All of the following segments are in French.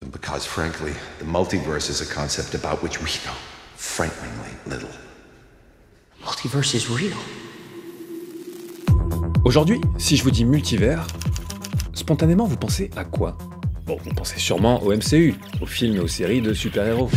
Because frankly, the multiverse is a concept about which we know frighteningly little. Multiverse is real. Aujourd'hui, si je vous dis multivers, spontanément vous pensez à quoi? Bon, vous pensez sûrement au MCU, aux films et aux séries de super-héros.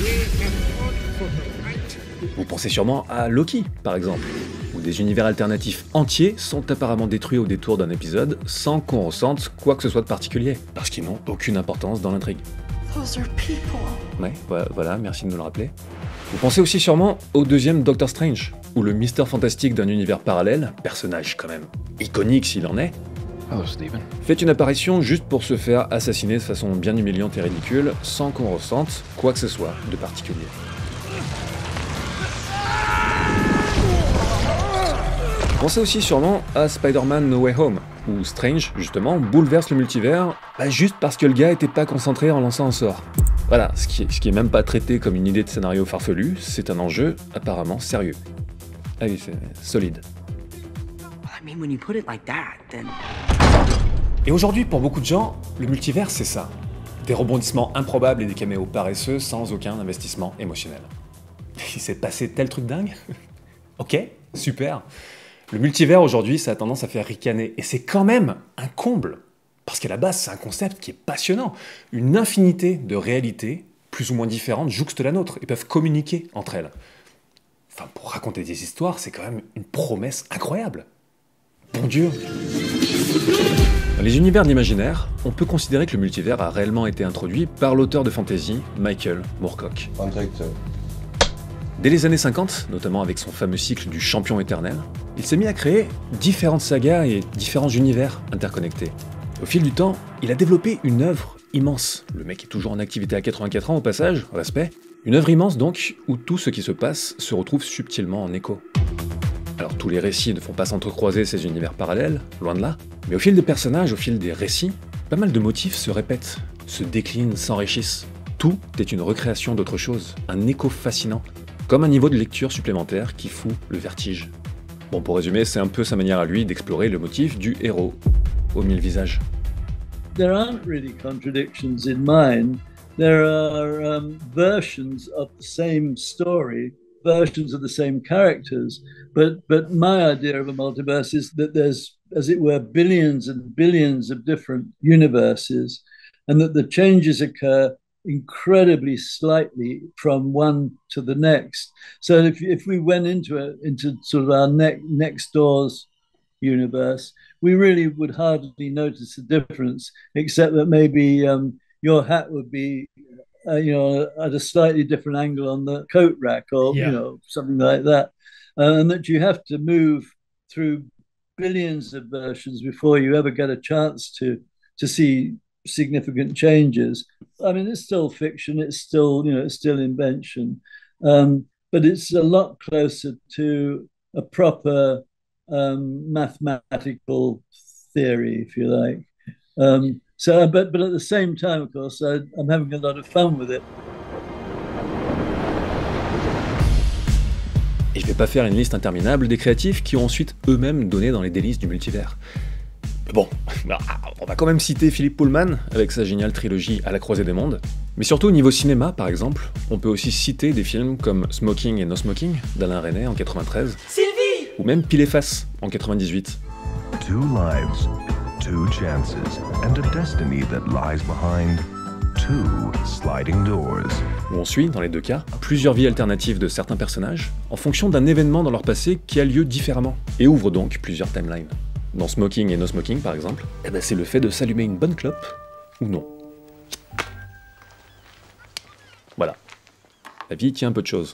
Vous pensez sûrement à Loki, par exemple, où des univers alternatifs entiers sont apparemment détruits au détour d'un épisode sans qu'on ressente quoi que ce soit de particulier, parce qu'ils n'ont aucune importance dans l'intrigue. Ouais, voilà, merci de nous le rappeler. Vous pensez aussi sûrement au deuxième Doctor Strange, où le Mister Fantastique d'un univers parallèle, personnage quand même iconique s'il en est, fait une apparition juste pour se faire assassiner de façon bien humiliante et ridicule, sans qu'on ressente quoi que ce soit de particulier. Pensez aussi sûrement à Spider-Man No Way Home, où Strange, justement, bouleverse le multivers, juste parce que le gars était pas concentré en lançant un sort. Voilà, ce qui est même pas traité comme une idée de scénario farfelu, c'est un enjeu apparemment sérieux. Ah oui, c'est solide. Et aujourd'hui, pour beaucoup de gens, le multivers, c'est ça. Des rebondissements improbables et des caméos paresseux sans aucun investissement émotionnel. Il s'est passé tel truc dingue? Ok, super. Le multivers, aujourd'hui, ça a tendance à faire ricaner. Et c'est quand même un comble. Parce qu'à la base, c'est un concept qui est passionnant. Une infinité de réalités, plus ou moins différentes, jouxtent la nôtre et peuvent communiquer entre elles. Enfin, pour raconter des histoires, c'est quand même une promesse incroyable. Bon Dieu! Dans les univers de l'imaginaire, on peut considérer que le multivers a réellement été introduit par l'auteur de fantasy Michael Moorcock. Dès les années 50, notamment avec son fameux cycle du Champion éternel, il s'est mis à créer différentes sagas et différents univers interconnectés. Au fil du temps, il a développé une œuvre immense. Le mec est toujours en activité à 84 ans au passage, respect. Une œuvre immense donc, où tout ce qui se passe se retrouve subtilement en écho. Alors tous les récits ne font pas s'entrecroiser ces univers parallèles, loin de là, mais au fil des personnages, au fil des récits, pas mal de motifs se répètent, se déclinent, s'enrichissent. Tout est une recréation d'autre chose, un écho fascinant, comme un niveau de lecture supplémentaire qui fout le vertige. Bon, pour résumer, c'est un peu sa manière à lui d'explorer le motif du héros, aux mille visages. There aren't really contradictions in mine. There are versions of the same story, versions of the same characters, but my idea of a multiverse is that there's, as it were, billions and billions of different universes, and that the changes occur incredibly slightly from one to the next. So if we went into sort of our next door's universe, we really would hardly notice the difference, except that maybe your hat would be at a slightly different angle on the coat rack, or something like that, and that you have to move through billions of versions before you ever get a chance to see significant changes. I mean, it's still fiction, it's still invention, but it's a lot closer to a proper mathematical theory, if you like. But at the same time, of course, I'm having a lot of fun with it. Et je vais pas faire une liste interminable des créatifs qui ont ensuite eux-mêmes donné dans les délices du multivers. Bon, on va quand même citer Philippe Pullman avec sa géniale trilogie À la croisée des mondes. Mais surtout au niveau cinéma, par exemple, on peut aussi citer des films comme Smoking et No Smoking d'Alain Resnais en 93, Sylvie! Ou même Pile et Face en 98. Two lives, two chances, and a destiny that lies behind two sliding doors. Où on suit, dans les deux cas, plusieurs vies alternatives de certains personnages en fonction d'un événement dans leur passé qui a lieu différemment, et ouvre donc plusieurs timelines. Dans Smoking et No Smoking, par exemple, c'est le fait de s'allumer une bonne clope, ou non. Voilà. La vie tient un peu de choses.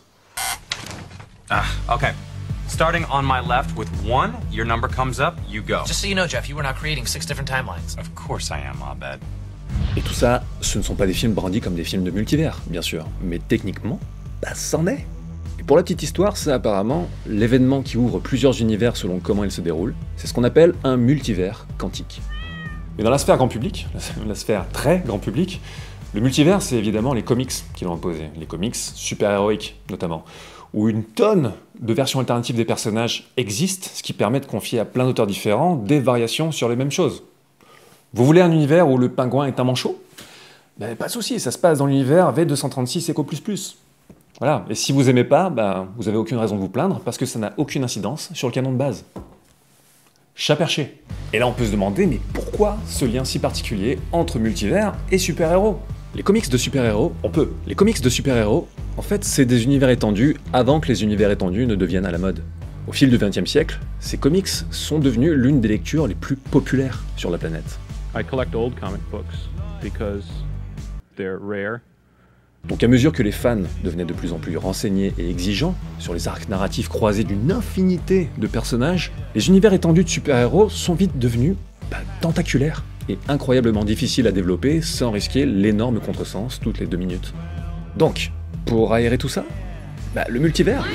Okay. Starting on my left with 1, your number comes up, you go. Just so you know, Jeff, you were not creating 6 different timelines. Of course I am, Abed. Et tout ça, ce ne sont pas des films brandis comme des films de multivers, bien sûr, mais techniquement, c'en est. Et pour la petite histoire, c'est apparemment l'événement qui ouvre plusieurs univers selon comment ils se déroulent. C'est ce qu'on appelle un multivers quantique. Mais dans la sphère grand public, la sphère très grand public, le multivers, c'est évidemment les comics qui l'ont imposé, les comics super-héroïques notamment, où une tonne de versions alternatives des personnages existent, ce qui permet de confier à plein d'auteurs différents des variations sur les mêmes choses. Vous voulez un univers où le pingouin est un manchot? Ben, pas de souci, ça se passe dans l'univers V236 Echo++. Voilà, et si vous aimez pas, ben, vous avez aucune raison de vous plaindre, parce que ça n'a aucune incidence sur le canon de base. Chat perché. Et là on peut se demander, mais pourquoi ce lien si particulier entre multivers et super-héros? Les comics de super-héros, Les comics de super-héros, en fait, c'est des univers étendus avant que les univers étendus ne deviennent à la mode. Au fil du XXe siècle, ces comics sont devenus l'une des lectures les plus populaires sur la planète. I collect old comic books because they're rare. Donc à mesure que les fans devenaient de plus en plus renseignés et exigeants sur les arcs narratifs croisés d'une infinité de personnages, les univers étendus de super-héros sont vite devenus tentaculaires et incroyablement difficiles à développer sans risquer l'énorme contresens toutes les 2 minutes. Donc, pour aérer tout ça, le multivers.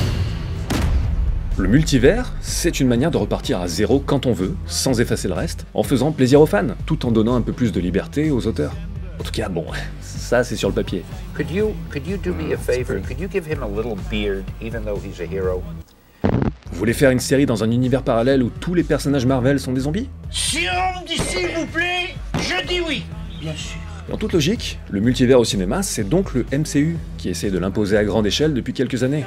Le multivers, c'est une manière de repartir à zéro quand on veut, sans effacer le reste, en faisant plaisir aux fans, tout en donnant un peu plus de liberté aux auteurs. En tout cas, bon, ça c'est sur le papier. Could you do me a favor? Could you give him a little beard, even though he's a hero? Vous voulez faire une série dans un univers parallèle où tous les personnages Marvel sont des zombies? Si on me dit s'il vous plaît, je dis oui, bien sûr. En toute logique, le multivers au cinéma, c'est donc le MCU, qui essaie de l'imposer à grande échelle depuis quelques années.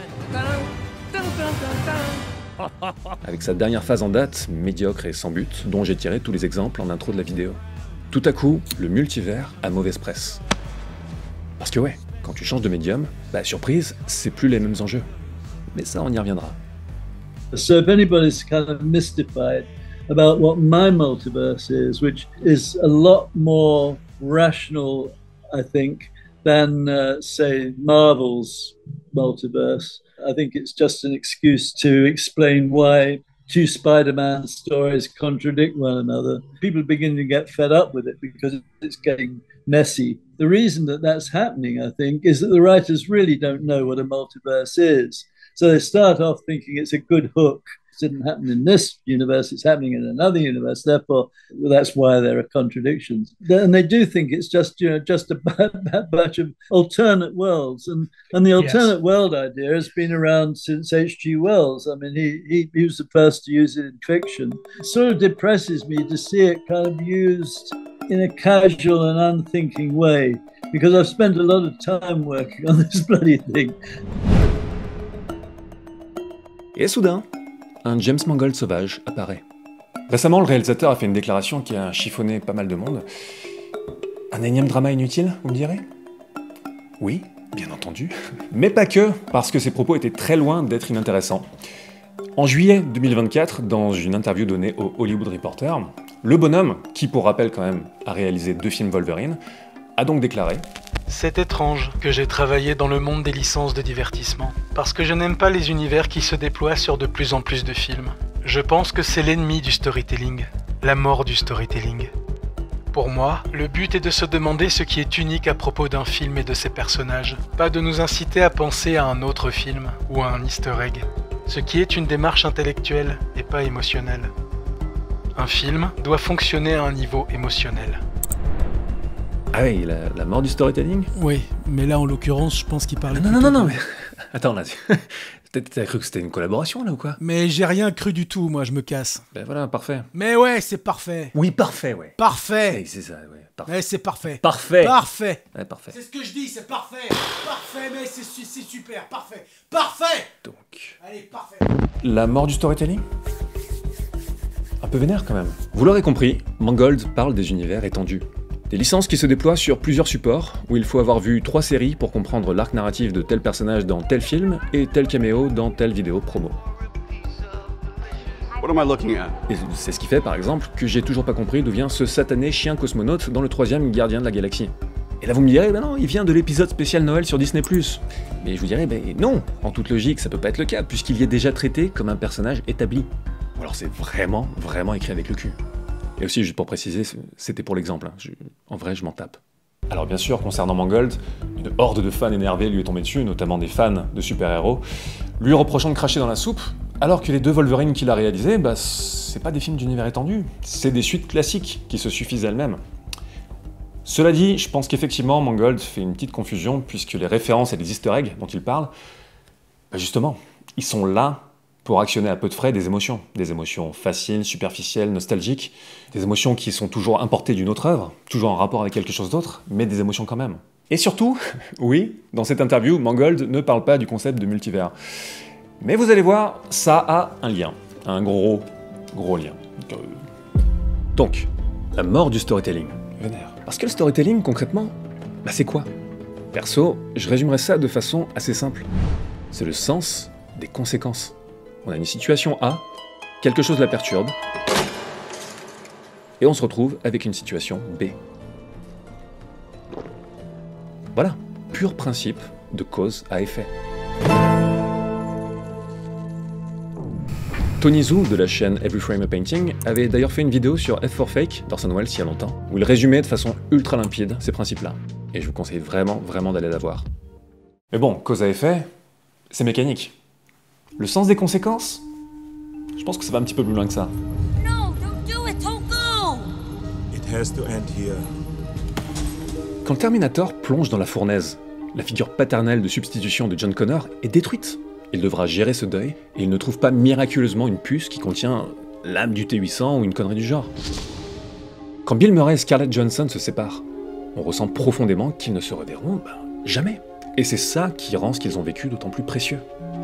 Avec sa dernière phase en date, médiocre et sans but, dont j'ai tiré tous les exemples en intro de la vidéo. Tout à coup, le multivers a mauvaise presse. Parce que ouais, quand tu changes de médium, surprise, c'est plus les mêmes enjeux. Mais ça, on y reviendra. So if anybody's kind of mystified about what my multiverse is, which is a lot more rational, I think, than, say, Marvel's multiverse. I think it's just an excuse to explain why 2 Spider-Man stories contradict one another. People are beginning to get fed up with it because it's getting messy. The reason that that's happening, I think, is that the writers really don't know what a multiverse is. So they start off thinking it's a good hook. It didn't happen in this universe, it's happening in another universe. Therefore, that's why there are contradictions. And they do think it's just, just a bunch of alternate worlds. And the alternate world idea has been around since H.G. Wells. I mean, he was the first to use it in fiction. It sort of depresses me to see it kind of used in a casual and unthinking way, because I've spent a lot of time working on this bloody thing. Et soudain, un James Mangold sauvage apparaît. Récemment, le réalisateur a fait une déclaration qui a chiffonné pas mal de monde. Un énième drama inutile, vous me direz? Oui, bien entendu. Mais pas que, parce que ses propos étaient très loin d'être inintéressants. En juillet 2024, dans une interview donnée au Hollywood Reporter, le bonhomme, qui pour rappel quand même a réalisé 2 films Wolverine, a donc déclaré: C'est étrange que j'ai travaillé dans le monde des licences de divertissement, parce que je n'aime pas les univers qui se déploient sur de plus en plus de films. Je pense que c'est l'ennemi du storytelling, la mort du storytelling. Pour moi, le but est de se demander ce qui est unique à propos d'un film et de ses personnages, pas de nous inciter à penser à un autre film ou à un easter egg, ce qui est une démarche intellectuelle et pas émotionnelle. Un film doit fonctionner à un niveau émotionnel. Ah oui, la mort du storytelling? Oui, mais là en l'occurrence, je pense qu'il parlait. Non, mais. Attends, là. T'as cru que c'était une collaboration là ou quoi? Mais j'ai rien cru du tout, moi, je me casse. Ben voilà, parfait. Mais ouais, c'est parfait. Oui, parfait, ouais. Parfait. Oui, c'est ça, ouais. Parfait. Ouais, c'est parfait. Parfait. Parfait. Ouais, parfait. C'est ce que je dis, c'est parfait. Parfait, mais c'est super, parfait. Parfait. Donc. Allez, parfait. La mort du storytelling? Un peu vénère quand même. Vous l'aurez compris, Mangold parle des univers étendus. Des licences qui se déploient sur plusieurs supports, où il faut avoir vu 3 séries pour comprendre l'arc narratif de tel personnage dans tel film et tel caméo dans telle vidéo promo. What am I looking at? Et c'est ce qui fait par exemple que j'ai toujours pas compris d'où vient ce satané chien cosmonaute dans le 3e Gardien de la Galaxie. Et là vous me direz, ben non, il vient de l'épisode spécial Noël sur Disney+. Mais je vous dirais, ben non, en toute logique ça peut pas être le cas, puisqu'il y est déjà traité comme un personnage établi. Ou alors c'est vraiment écrit avec le cul. Et aussi, juste pour préciser, c'était pour l'exemple, hein. En vrai, je m'en tape. Alors bien sûr, concernant Mangold, une horde de fans énervés lui est tombée dessus, notamment des fans de super-héros, lui reprochant de cracher dans la soupe, alors que les 2 Wolverine qu'il a réalisés, c'est pas des films d'univers étendu, c'est des suites classiques qui se suffisent elles-mêmes. Cela dit, je pense qu'effectivement, Mangold fait une petite confusion, puisque les références et les easter eggs dont il parle, justement, ils sont là pour actionner à peu de frais des émotions faciles, superficielles, nostalgiques, des émotions qui sont toujours importées d'une autre œuvre, toujours en rapport avec quelque chose d'autre, mais des émotions quand même. Et surtout, oui, dans cette interview, Mangold ne parle pas du concept de multivers. Mais vous allez voir, ça a un lien, un gros lien. Donc, la mort du storytelling. Vénère. Parce que le storytelling, concrètement, c'est quoi? Perso, je résumerais ça de façon assez simple. C'est le sens des conséquences. On a une situation A, quelque chose la perturbe, et on se retrouve avec une situation B. Voilà, pur principe de cause à effet. Tony Zhou de la chaîne Every Frame a Painting avait d'ailleurs fait une vidéo sur F4 Fake d'Orson Welles il y a longtemps, où il résumait de façon ultra limpide ces principes-là. Et je vous conseille vraiment d'aller la voir. Mais bon, cause à effet, c'est mécanique. Le sens des conséquences, je pense que ça va un petit peu plus loin que ça. No, don't do it, don't go! It has to end here. Quand le Terminator plonge dans la fournaise, la figure paternelle de substitution de John Connor est détruite. Il devra gérer ce deuil, et il ne trouve pas miraculeusement une puce qui contient l'âme du T-800 ou une connerie du genre. Quand Bill Murray et Scarlett Johansson se séparent, on ressent profondément qu'ils ne se reverront jamais. Et c'est ça qui rend ce qu'ils ont vécu d'autant plus précieux.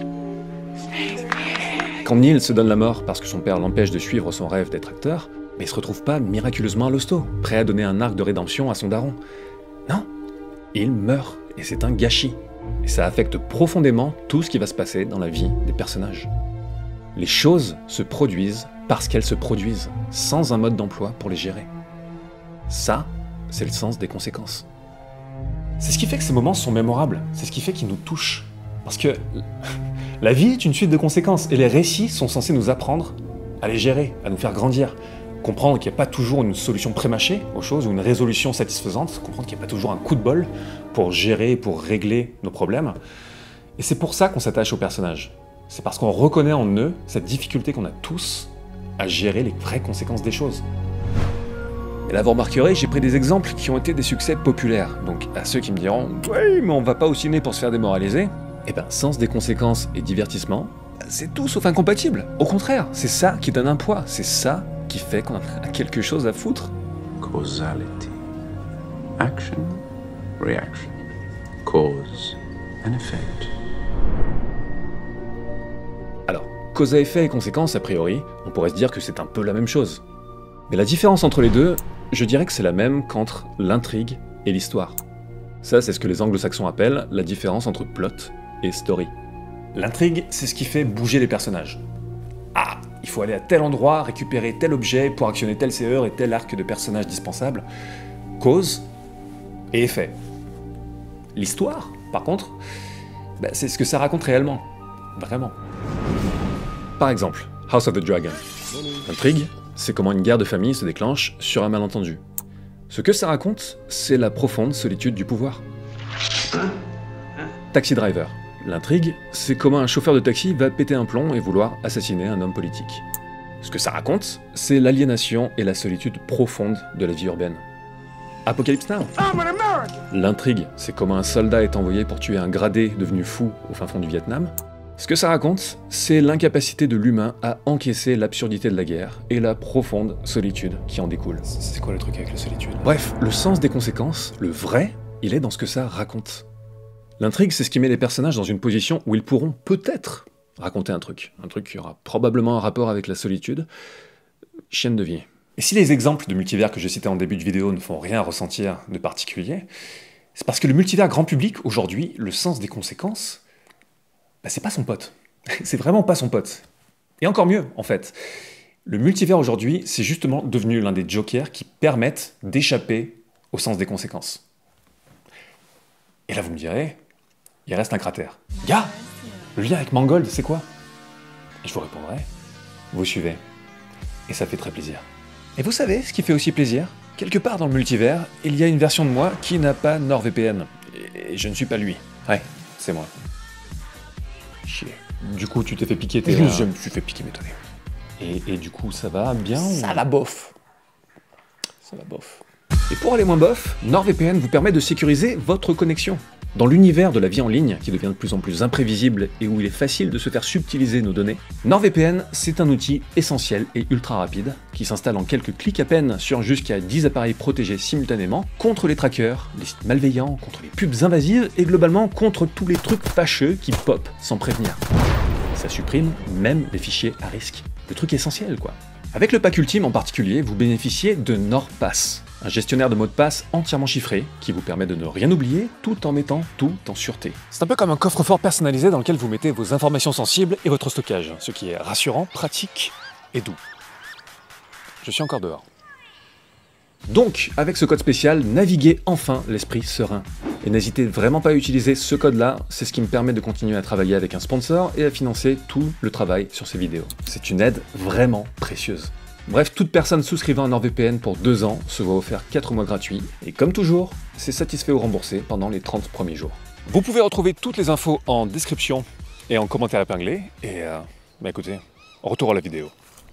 Quand Neil se donne la mort parce que son père l'empêche de suivre son rêve d'être acteur, il se retrouve pas miraculeusement à l'hosto, prêt à donner un arc de rédemption à son daron. Non, il meurt, et c'est un gâchis. Et ça affecte profondément tout ce qui va se passer dans la vie des personnages. Les choses se produisent parce qu'elles se produisent, sans un mode d'emploi pour les gérer. Ça, c'est le sens des conséquences. C'est ce qui fait que ces moments sont mémorables, c'est ce qui fait qu'ils nous touchent. Parce que la vie est une suite de conséquences, et les récits sont censés nous apprendre à les gérer, à nous faire grandir. Comprendre qu'il n'y a pas toujours une solution prémâchée aux choses, ou une résolution satisfaisante, comprendre qu'il n'y a pas toujours un coup de bol pour gérer, pour régler nos problèmes. Et c'est pour ça qu'on s'attache aux personnages. C'est parce qu'on reconnaît en eux cette difficulté qu'on a tous à gérer les vraies conséquences des choses. Et là, vous remarquerez, j'ai pris des exemples qui ont été des succès populaires. Donc, à ceux qui me diront « Oui, mais on va pas au ciné pour se faire démoraliser », eh ben, sens des conséquences et divertissement, c'est tout sauf incompatible. Au contraire, c'est ça qui donne un poids, c'est ça qui fait qu'on a quelque chose à foutre. Causality. Action, reaction. Cause and effect. Alors, cause à effet et conséquence, a priori, on pourrait se dire que c'est un peu la même chose. Mais la différence entre les deux, je dirais que c'est la même qu'entre l'intrigue et l'histoire. Ça, c'est ce que les anglo-saxons appellent la différence entre plot et story. L'intrigue, c'est ce qui fait bouger les personnages. Ah, il faut aller à tel endroit, récupérer tel objet pour actionner tel CE et tel arc de personnage dispensable. Cause et effet. L'histoire, par contre, c'est ce que ça raconte réellement. Vraiment. Par exemple, House of the Dragon. L'intrigue, c'est comment une guerre de famille se déclenche sur un malentendu. Ce que ça raconte, c'est la profonde solitude du pouvoir. Taxi Driver. L'intrigue, c'est comment un chauffeur de taxi va péter un plomb et vouloir assassiner un homme politique. Ce que ça raconte, c'est l'aliénation et la solitude profonde de la vie urbaine. Apocalypse Now. L'intrigue, c'est comment un soldat est envoyé pour tuer un gradé devenu fou au fin fond du Vietnam. Ce que ça raconte, c'est l'incapacité de l'humain à encaisser l'absurdité de la guerre et la profonde solitude qui en découle. C'est quoi le truc avec la solitude? Bref, le sens des conséquences, le vrai, il est dans ce que ça raconte. L'intrigue, c'est ce qui met les personnages dans une position où ils pourront peut-être raconter un truc qui aura probablement un rapport avec la solitude, chienne de vie. Et si les exemples de multivers que je citais en début de vidéo ne font rien ressentir de particulier, c'est parce que le multivers grand public, aujourd'hui, le sens des conséquences, c'est pas son pote. C'est vraiment pas son pote. Et encore mieux, en fait. Le multivers aujourd'hui, c'est justement devenu l'un des jokers qui permettent d'échapper au sens des conséquences. Et là, vous me direz, il reste un cratère. Gars, le lien avec Mangold, c'est quoi? Et je vous répondrai, vous suivez. Et ça fait très plaisir. Et vous savez ce qui fait aussi plaisir? Quelque part dans le multivers, il y a une version de moi qui n'a pas NordVPN. Et je ne suis pas lui. Ouais, c'est moi. Chier. Du coup, tu t'es fait piquer tes... Je me suis fait piquer mes données. Et du coup, ça va bien? Ça va bof. Ça va bof. Et pour aller moins bof, NordVPN vous permet de sécuriser votre connexion. Dans l'univers de la vie en ligne, qui devient de plus en plus imprévisible et où il est facile de se faire subtiliser nos données, NordVPN, c'est un outil essentiel et ultra rapide, qui s'installe en quelques clics à peine sur jusqu'à 10 appareils protégés simultanément, contre les trackers, les sites malveillants, contre les pubs invasives et globalement contre tous les trucs fâcheux qui pop sans prévenir. Ça supprime même les fichiers à risque. Le truc essentiel quoi. Avec le pack ultime en particulier, vous bénéficiez de NordPass, un gestionnaire de mots de passe entièrement chiffré qui vous permet de ne rien oublier tout en mettant tout en sûreté. C'est un peu comme un coffre-fort personnalisé dans lequel vous mettez vos informations sensibles et votre stockage, ce qui est rassurant, pratique et doux. Je suis encore dehors. Donc, avec ce code spécial, naviguez enfin l'esprit serein. Et n'hésitez vraiment pas à utiliser ce code-là, c'est ce qui me permet de continuer à travailler avec un sponsor et à financer tout le travail sur ces vidéos. C'est une aide vraiment précieuse. Bref, toute personne souscrivant à NordVPN pour 2 ans se voit offert 4 mois gratuits, et comme toujours, c'est satisfait ou remboursé pendant les 30 premiers jours. Vous pouvez retrouver toutes les infos en description et en commentaire épinglé, et bah écoutez, retour à la vidéo.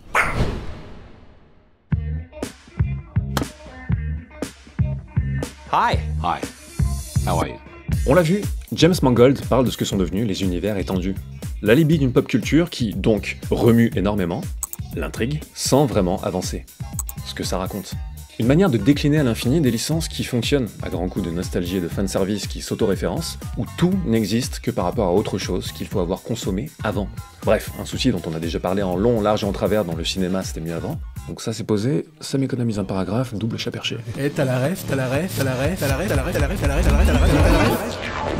Hi. Hi. How are you? On l'a vu, James Mangold parle de ce que sont devenus les univers étendus. L'alibi d'une pop culture qui, donc, remue énormément, l'intrigue, sans vraiment avancer. Ce que ça raconte. Une manière de décliner à l'infini des licences qui fonctionnent, à grands coups de nostalgie et de fanservice qui s'autoréférencent, où tout n'existe que par rapport à autre chose qu'il faut avoir consommé avant. Bref, un souci dont on a déjà parlé en long, large et en travers dans le cinéma, c'était mieux avant. Donc ça c'est posé, ça m'économise un paragraphe, double chat perché. Et t'as la ref, t'as la ref, t'as la ref, t'as la ref, t'as la ref, t'as la ref, t'as la ref, t'as la ref, t'as la ref, t'as la ref.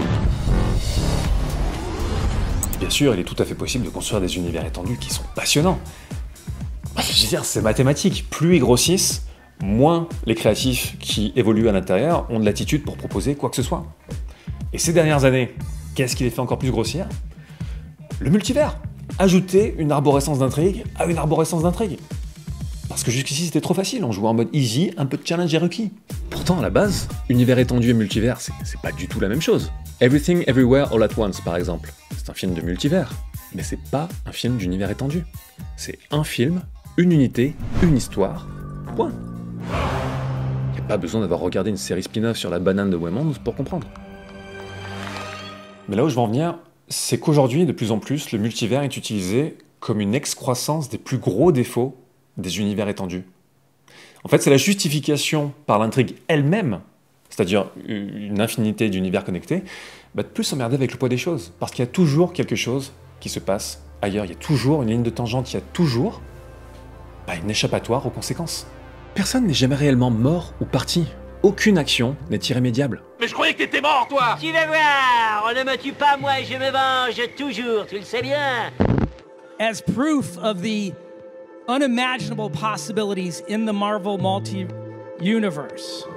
Bien sûr, il est tout à fait possible de construire des univers étendus qui sont passionnants. Je veux dire, c'est mathématique. Plus ils grossissent, moins les créatifs qui évoluent à l'intérieur ont de l'attitude pour proposer quoi que ce soit. Et ces dernières années, qu'est-ce qui les fait encore plus grossir? Le multivers. Ajouter une arborescence d'intrigue à une arborescence d'intrigue. Parce que jusqu'ici c'était trop facile, on jouait en mode easy, un peu de challenge et requis. Pourtant à la base, univers étendu et multivers, c'est pas du tout la même chose. Everything Everywhere All at Once par exemple, c'est un film de multivers, mais c'est pas un film d'univers étendu. C'est un film, une unité, une histoire, point. Y a pas besoin d'avoir regardé une série spin-off sur la banane de Waymond pour comprendre. Mais là où je veux en venir, c'est qu'aujourd'hui, de plus en plus, le multivers est utilisé comme une excroissance des plus gros défauts des univers étendus. En fait, c'est la justification par l'intrigue elle-même, c'est-à-dire une infinité d'univers connectés, de plus s'emmerder avec le poids des choses. Parce qu'il y a toujours quelque chose qui se passe ailleurs, il y a toujours une ligne de tangente, il y a toujours une échappatoire aux conséquences. Personne n'est jamais réellement mort ou parti. Aucune action n'est irrémédiable. Mais je croyais que t'étais mort, toi! Tu vas voir, on ne me tue pas moi, je me venge toujours, tu le sais bien. As proof of the unimaginable possibilities in the Marvel multi-universe.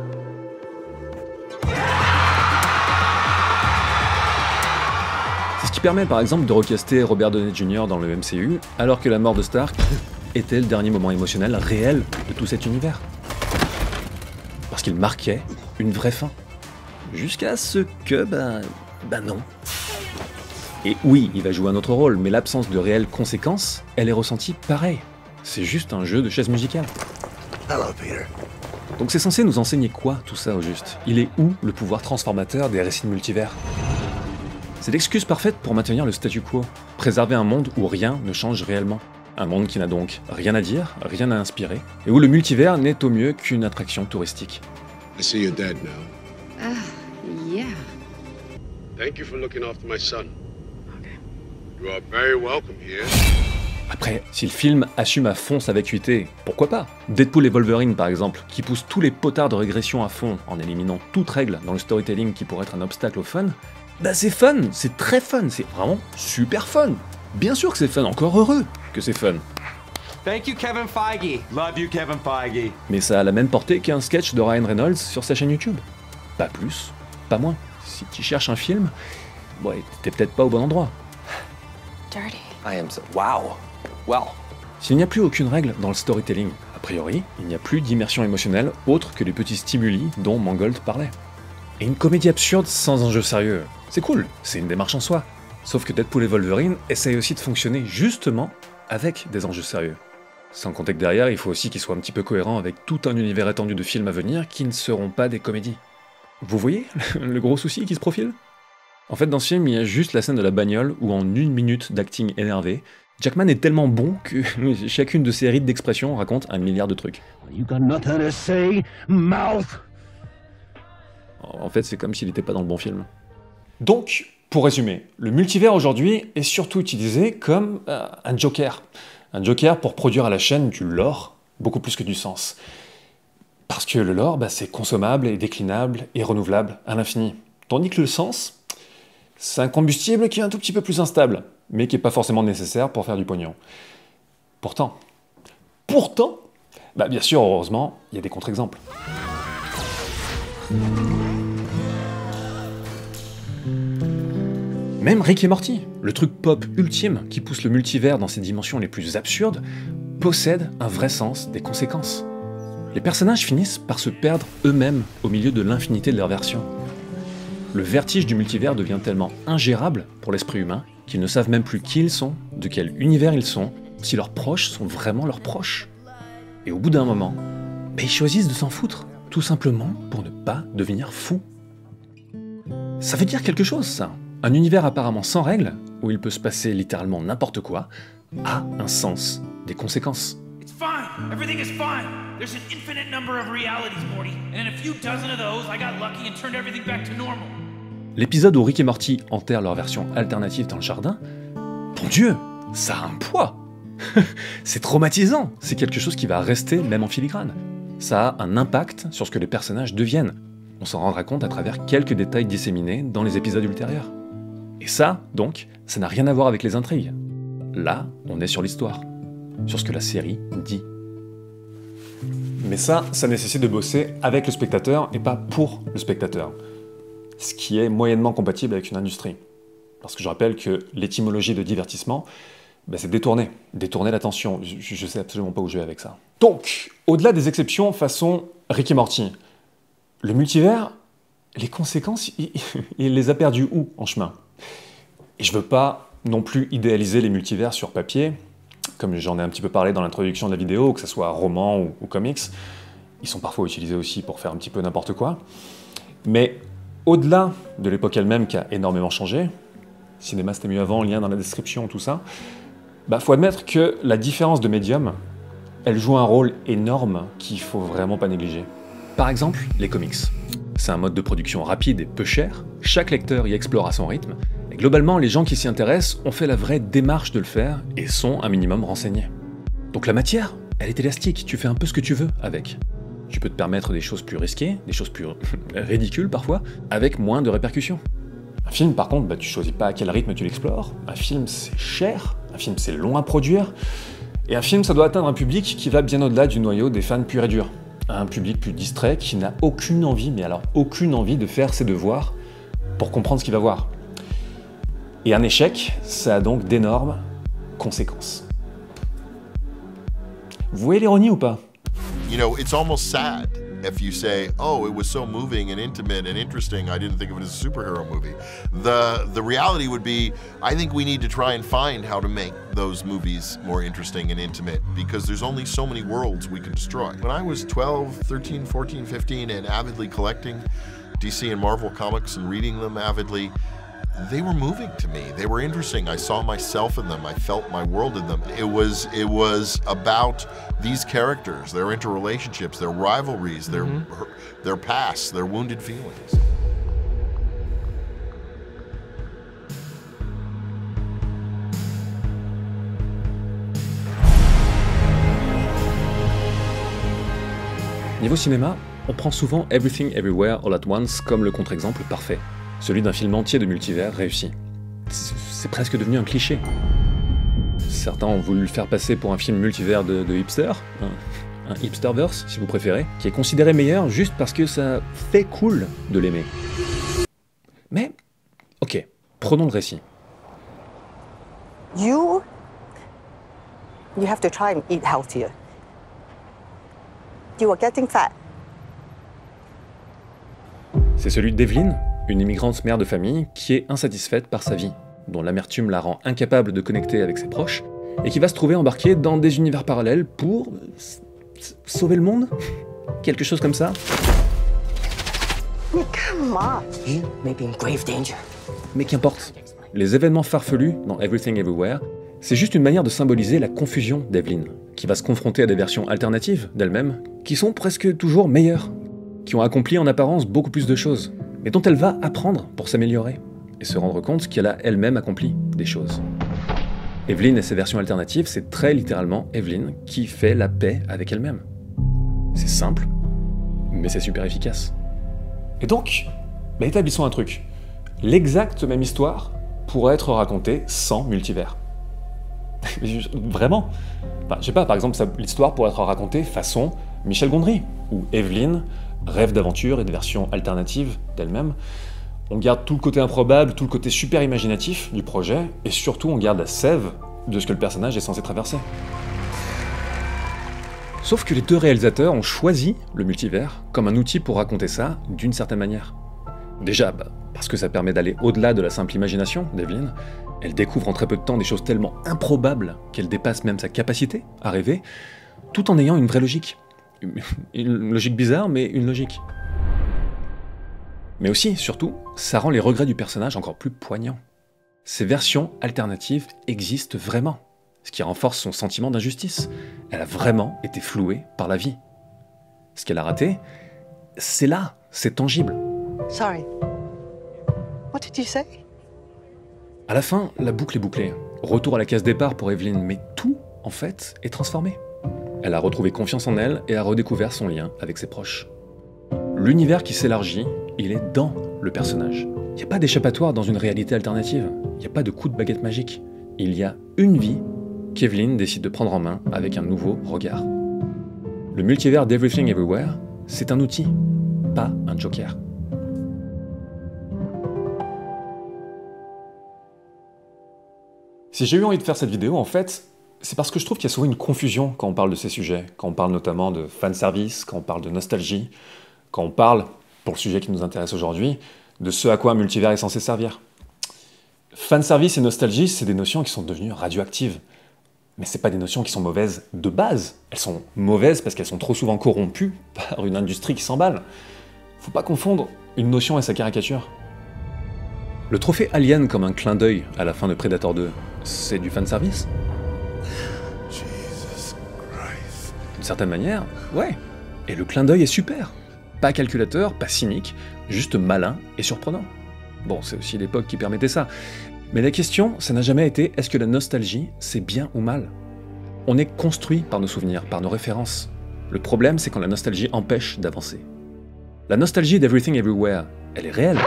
C'est ce qui permet par exemple de recaster Robert Downey Jr. dans le MCU, alors que la mort de Stark était le dernier moment émotionnel réel de tout cet univers. Parce qu'il marquait une vraie fin. Jusqu'à ce que, non. Et oui, il va jouer un autre rôle, mais l'absence de réelles conséquences, elle est ressentie pareil. C'est juste un jeu de chaises musicales. Hello, Peter. Donc c'est censé nous enseigner quoi, tout ça, au juste? Il est où le pouvoir transformateur des récits de multivers? C'est l'excuse parfaite pour maintenir le statu quo, préserver un monde où rien ne change réellement. Un monde qui n'a donc rien à dire, rien à inspirer, et où le multivers n'est au mieux qu'une attraction touristique. I see you're dead now. Yeah. Thank you for looking after my son. You are very welcome here. Après, si le film assume à fond sa vacuité, pourquoi pas? Deadpool et Wolverine par exemple, qui poussent tous les potards de régression à fond en éliminant toute règle dans le storytelling qui pourrait être un obstacle au fun, c'est fun, c'est très fun, c'est vraiment super fun. Bien sûr que c'est fun, encore heureux que c'est fun. Thank you, Kevin Feige. Love you, Kevin Feige. Mais ça a la même portée qu'un sketch de Ryan Reynolds sur sa chaîne YouTube. Pas plus, pas moins. Si tu cherches un film, t'es peut-être pas au bon endroit. Dirty. I am so... Wow. Well. S'il n'y a plus aucune règle dans le storytelling, a priori, il n'y a plus d'immersion émotionnelle autre que les petits stimuli dont Mangold parlait. Et une comédie absurde sans enjeu sérieux, c'est cool, c'est une démarche en soi. Sauf que Deadpool et Wolverine essayent aussi de fonctionner justement avec des enjeux sérieux. Sans compter que derrière, il faut aussi qu'ils soient un petit peu cohérents avec tout un univers étendu de films à venir qui ne seront pas des comédies. Vous voyez le gros souci qui se profile? En fait, dans ce film, il y a juste la scène de la bagnole où en 1 minute d'acting énervé, Jackman est tellement bon que chacune de ses rites d'expression raconte 1 milliard de trucs. You got nothing to say, mouth. En fait, c'est comme s'il n'était pas dans le bon film. Donc, pour résumer, le multivers aujourd'hui est surtout utilisé comme un joker. Un joker pour produire à la chaîne du lore, beaucoup plus que du sens. Parce que le lore, c'est consommable et déclinable et renouvelable à l'infini. Tandis que le sens, c'est un combustible qui est un tout petit peu plus instable, mais qui n'est pas forcément nécessaire pour faire du pognon. Pourtant, bien sûr, heureusement, il y a des contre-exemples. Même Rick et Morty, le truc pop ultime qui pousse le multivers dans ses dimensions les plus absurdes, possède un vrai sens des conséquences. Les personnages finissent par se perdre eux-mêmes au milieu de l'infinité de leurs versions. Le vertige du multivers devient tellement ingérable pour l'esprit humain qu'ils ne savent même plus qui ils sont, de quel univers ils sont, si leurs proches sont vraiment leurs proches. Et au bout d'un moment, ils choisissent de s'en foutre, tout simplement pour ne pas devenir fous. Ça veut dire quelque chose, ça. Un univers apparemment sans règles, où il peut se passer littéralement n'importe quoi, a un sens des conséquences. It's fine. Everything is fine. There's an infinite number of realities, Morty, and in a few dozen of those, I got lucky and turned everything back to normal. L'épisode où Rick et Morty enterrent leur version alternative dans le jardin, bon Dieu, ça a un poids. C'est traumatisant. C'est quelque chose qui va rester même en filigrane. Ça a un impact sur ce que les personnages deviennent. On s'en rendra compte à travers quelques détails disséminés dans les épisodes ultérieurs. Et ça, donc, ça n'a rien à voir avec les intrigues. Là, on est sur l'histoire, sur ce que la série dit. Mais ça nécessite de bosser avec le spectateur et pas pour le spectateur. Ce qui est moyennement compatible avec une industrie. Parce que je rappelle que l'étymologie de divertissement, c'est détourner l'attention. Je sais absolument pas où je vais avec ça. Donc, au-delà des exceptions façon Rick et Morty, le multivers, les conséquences, il les a perdues où en chemin? Et je veux pas non plus idéaliser les multivers sur papier, comme j'en ai un petit peu parlé dans l'introduction de la vidéo, que ce soit roman ou comics. Ils sont parfois utilisés aussi pour faire un petit peu n'importe quoi. Mais au-delà de l'époque elle-même qui a énormément changé, cinéma c'était mieux avant, lien dans la description, tout ça, faut admettre que la différence de médium, elle joue un rôle énorme qu'il faut vraiment pas négliger. Par exemple, les comics. C'est un mode de production rapide et peu cher, chaque lecteur y explore à son rythme, et globalement, les gens qui s'y intéressent ont fait la vraie démarche de le faire et sont un minimum renseignés. Donc la matière, elle est élastique, tu fais un peu ce que tu veux avec. Tu peux te permettre des choses plus risquées, des choses plus ridicules parfois, avec moins de répercussions. Un film, par contre, tu choisis pas à quel rythme tu l'explores. Un film, c'est cher, un film, c'est long à produire, et un film, ça doit atteindre un public qui va bien au-delà du noyau des fans purs et durs. Un public plus distrait qui n'a aucune envie, mais alors aucune envie de faire ses devoirs pour comprendre ce qu'il va voir. Et un échec, ça a donc d'énormes conséquences. Vous voyez l'ironie ou pas? You know, it's almost sad if you say, oh, it was so moving and intimate and interesting, I didn't think of it as a superhero movie. The reality would be, I think we need to try and find how to make those movies more interesting and intimate, because there's only so many worlds we can destroy. When I was 12, 13, 14, 15 and avidly collecting DC and Marvel comics and reading them avidly, they were moving to me. They were interesting. I saw myself in them. I felt my world in them. It was about these characters, their interrelationships, their rivalries, their past, their wounded feelings. Niveau cinéma, on prend souvent Everything Everywhere All at Once comme le contre-exemple parfait. Celui d'un film entier de multivers réussi. C'est presque devenu un cliché. Certains ont voulu le faire passer pour un film multivers de hipster, un hipsterverse si vous préférez, qui est considéré meilleur juste parce que ça fait cool de l'aimer. Mais, ok, prenons le récit. You have to try and eat healthier. You are getting fat. C'est celui d'Evelyn, une immigrante mère de famille qui est insatisfaite par sa vie, dont l'amertume la rend incapable de connecter avec ses proches, et qui va se trouver embarquée dans des univers parallèles pour sauver le monde? Quelque chose comme ça? You can't Grandma. You may be in grave danger. Mais qu'importe. Les événements farfelus dans Everything Everywhere, c'est juste une manière de symboliser la confusion d'Evelyn, qui va se confronter à des versions alternatives d'elle-même, qui sont presque toujours meilleures, qui ont accompli en apparence beaucoup plus de choses, mais dont elle va apprendre pour s'améliorer, et se rendre compte qu'elle a elle-même accompli des choses. Evelyn et ses versions alternatives, c'est très littéralement Evelyn qui fait la paix avec elle-même. C'est simple, mais c'est super efficace. Et donc, établissons un truc. L'exacte même histoire pourrait être racontée sans multivers. Vraiment. Je sais pas, par exemple, l'histoire pourrait être racontée façon Michel Gondry, où Evelyn rêve d'aventure et de versions alternatives d'elle-même. On garde tout le côté improbable, tout le côté super imaginatif du projet, et surtout on garde la sève de ce que le personnage est censé traverser. Sauf que les deux réalisateurs ont choisi le multivers comme un outil pour raconter ça d'une certaine manière. Déjà, parce que ça permet d'aller au-delà de la simple imagination d'Evelyn. Elle découvre en très peu de temps des choses tellement improbables qu'elle dépasse même sa capacité à rêver, tout en ayant une vraie logique. Une logique bizarre, mais une logique. Mais aussi, surtout, ça rend les regrets du personnage encore plus poignants. Ces versions alternatives existent vraiment, ce qui renforce son sentiment d'injustice. Elle a vraiment été flouée par la vie. Ce qu'elle a raté, c'est là, c'est tangible. Sorry. What did you say? À la fin, la boucle est bouclée. Retour à la case départ pour Evelyn, mais tout, en fait, est transformé. Elle a retrouvé confiance en elle et a redécouvert son lien avec ses proches. L'univers qui s'élargit, il est dans le personnage. Il n'y a pas d'échappatoire dans une réalité alternative. Il n'y a pas de coup de baguette magique. Il y a une vie qu'Evelyn décide de prendre en main avec un nouveau regard. Le multivers d'Everything Everywhere, c'est un outil, pas un joker. Si j'ai eu envie de faire cette vidéo, en fait, c'est parce que je trouve qu'il y a souvent une confusion quand on parle de ces sujets, quand on parle notamment de fanservice, quand on parle de nostalgie, quand on parle, pour le sujet qui nous intéresse aujourd'hui, de ce à quoi un multivers est censé servir. Fanservice et nostalgie, c'est des notions qui sont devenues radioactives. Mais c'est pas des notions qui sont mauvaises de base. Elles sont mauvaises parce qu'elles sont trop souvent corrompues par une industrie qui s'emballe. Faut pas confondre une notion et sa caricature. Le trophée Alien comme un clin d'œil à la fin de Predator 2, c'est du fanservice ? D'une certaine manière, ouais. Et le clin d'œil est super. Pas calculateur, pas cynique, juste malin et surprenant. Bon, c'est aussi l'époque qui permettait ça. Mais la question, ça n'a jamais été est-ce que la nostalgie, c'est bien ou mal ? On est construit par nos souvenirs, par nos références. Le problème, c'est quand la nostalgie empêche d'avancer. La nostalgie d'Everything Everywhere, elle est réelle.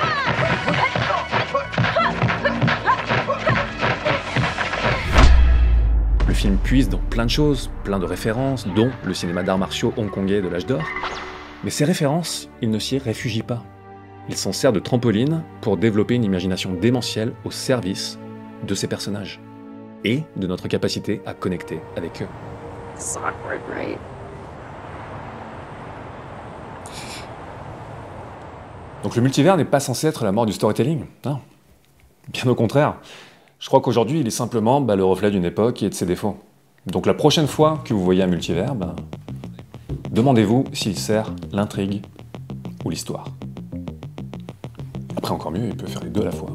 Le film puise dans plein de choses, plein de références, dont le cinéma d'arts martiaux hongkongais de l'âge d'or. Mais ces références, il ne s'y réfugie pas. Il s'en sert de trampoline pour développer une imagination démentielle au service de ces personnages et de notre capacité à connecter avec eux. It's awkward, right? Donc le multivers n'est pas censé être la mort du storytelling, non. Bien au contraire. Je crois qu'aujourd'hui, il est simplement le reflet d'une époque et de ses défauts. Donc la prochaine fois que vous voyez un multivers, demandez-vous s'il sert l'intrigue ou l'histoire. Après, encore mieux, il peut faire les deux à la fois.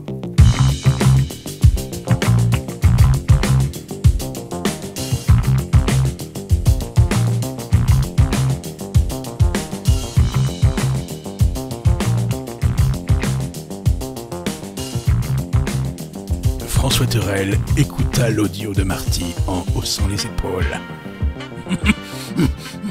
François Thurel écouta l'audio de Marty en haussant les épaules.